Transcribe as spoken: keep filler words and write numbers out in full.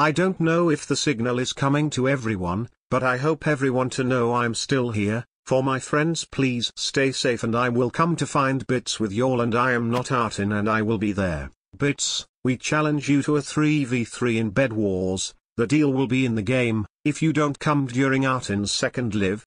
I don't know if the signal is coming to everyone, but I hope everyone to know I'm still here. For my friends, please stay safe and I will come to find Bits with y'all, and I am not Artin and I will be there. Bits, we challenge you to a three v three in Bed Wars. The deal will be in the game. If you don't come during Artin's second live,